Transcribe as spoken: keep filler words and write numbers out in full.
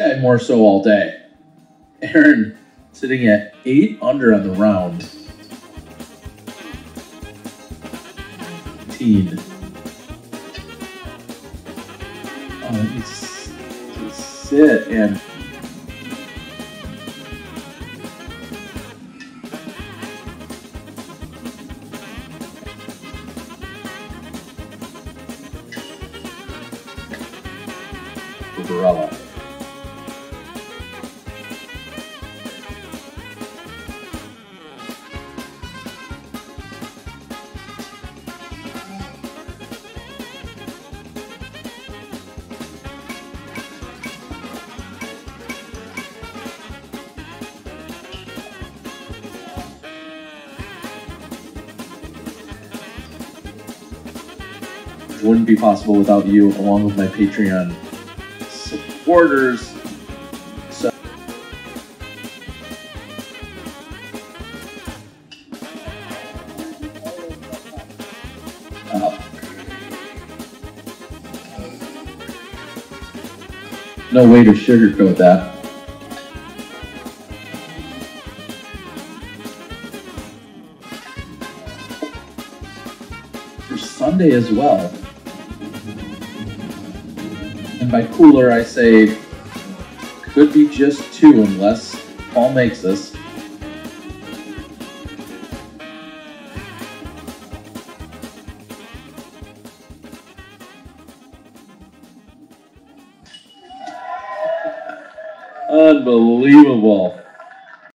guy more so all day. Aaron sitting at eight under on the round. eighteen. Oh, that needs to sit and Barella. Wouldn't be possible without you, along with my Patreon supporters. So uh, no way to sugarcoat that. For Sunday as well. And by cooler, I say could be just two unless Paul makes this. Unbelievable.